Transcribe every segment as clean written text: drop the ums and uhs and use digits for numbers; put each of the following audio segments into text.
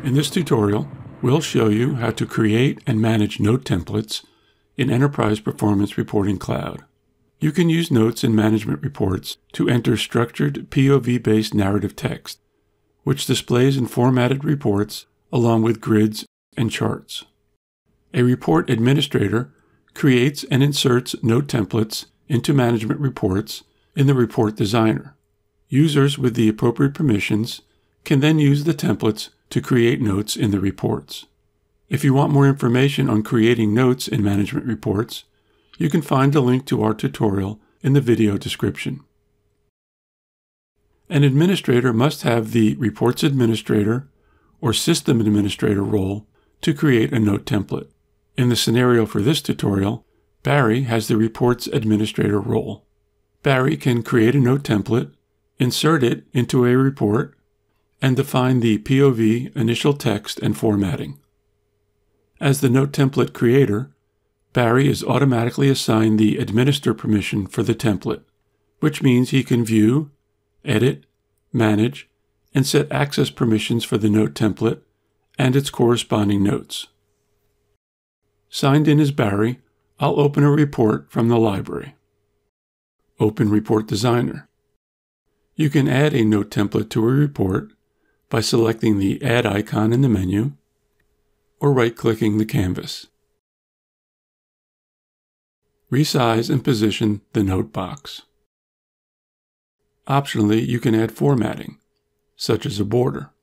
In this tutorial, we'll show you how to create and manage note templates in Enterprise Performance Reporting Cloud. You can use notes in management reports to enter structured POV-based narrative text, which displays in formatted reports along with grids and charts. A report administrator creates and inserts note templates into management reports in the Report Designer. Users with the appropriate permissions can then use the templates to create notes in the reports. If you want more information on creating notes in management reports, you can find a link to our tutorial in the video description. An administrator must have the Reports Administrator or System Administrator role to create a note template. In the scenario for this tutorial, Barry has the Reports Administrator role. Barry can create a note template, insert it into a report, and define the POV initial text and formatting. As the note template creator, Barry is automatically assigned the administer permission for the template, which means he can view, edit, manage, and set access permissions for the note template and its corresponding notes. Signed in as Barry, I'll open a report from the library. Open Report Designer. You can add a note template to a report by selecting the Add icon in the menu or right-clicking the canvas. Resize and position the note box. Optionally, you can add formatting, such as a border.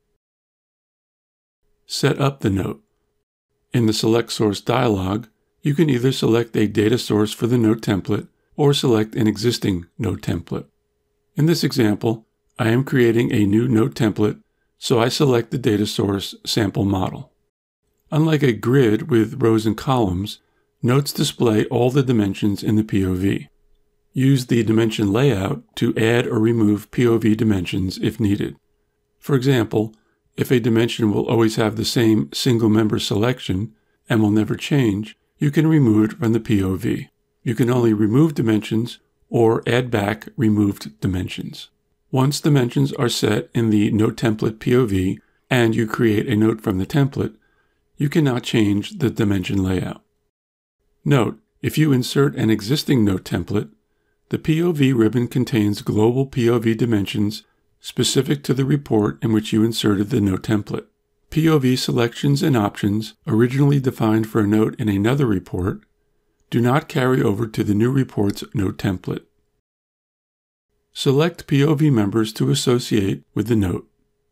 Set up the note. In the Select Source dialog, you can either select a data source for the note template or select an existing note template. In this example, I am creating a new note template, so I select the data source sample model. Unlike a grid with rows and columns, notes display all the dimensions in the POV. Use the dimension layout to add or remove POV dimensions if needed. For example, if a dimension will always have the same single-member selection and will never change, you can remove it from the POV. You can only remove dimensions or add back removed dimensions. Once dimensions are set in the Note Template POV and you create a note from the template, you cannot change the dimension layout. Note, if you insert an existing note template, the POV ribbon contains global POV dimensions specific to the report in which you inserted the note template. POV selections and options originally defined for a note in another report do not carry over to the new report's note template. Select POV members to associate with the note.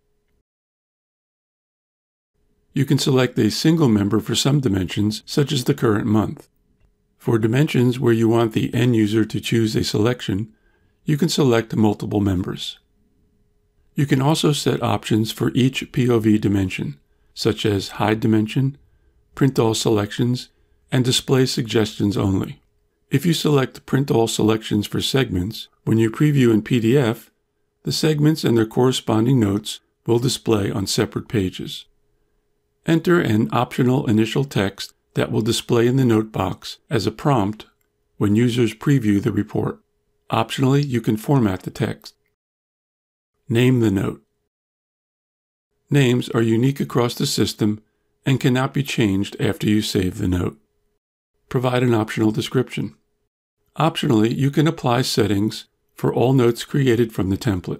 You can select a single member for some dimensions, such as the current month. For dimensions where you want the end user to choose a selection, you can select multiple members. You can also set options for each POV dimension, such as hide dimension, print all selections, and display suggestions only. If you select print all selections for segments, when you preview in PDF, the segments and their corresponding notes will display on separate pages. Enter an optional initial text that will display in the note box as a prompt when users preview the report. Optionally, you can format the text. Name the note. Names are unique across the system and cannot be changed after you save the note. Provide an optional description. Optionally, you can apply settings for all notes created from the template.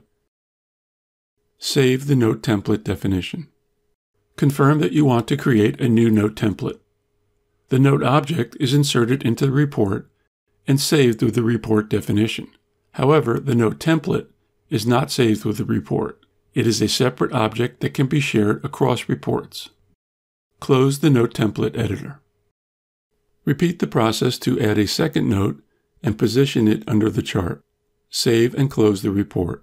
Save the note template definition. Confirm that you want to create a new note template. The note object is inserted into the report and saved with the report definition. However, the note template is not saved with the report. It is a separate object that can be shared across reports. Close the note template editor. Repeat the process to add a second note and position it under the chart. Save and close the report.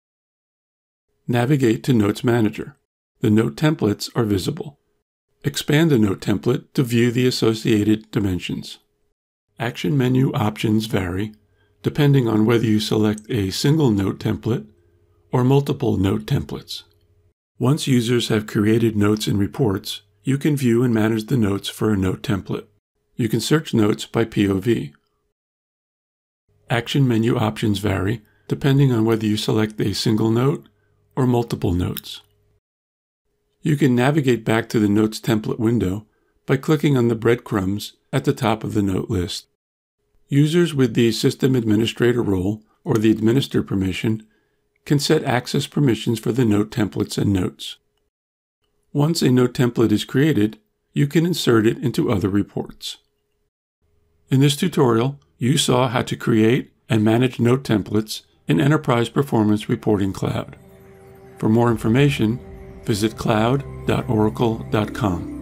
Navigate to Notes Manager. The note templates are visible. Expand the note template to view the associated dimensions. Action menu options vary depending on whether you select a single note template or multiple note templates. Once users have created notes in reports, you can view and manage the notes for a note template. You can search notes by POV. Action menu options vary depending on whether you select a single note or multiple notes. You can navigate back to the Notes template window by clicking on the breadcrumbs at the top of the note list. Users with the System Administrator role or the Administer permission can set access permissions for the note templates and notes. Once a note template is created, you can insert it into other reports. In this tutorial, you saw how to create and manage note templates in Enterprise Performance Reporting Cloud. For more information, visit cloud.oracle.com.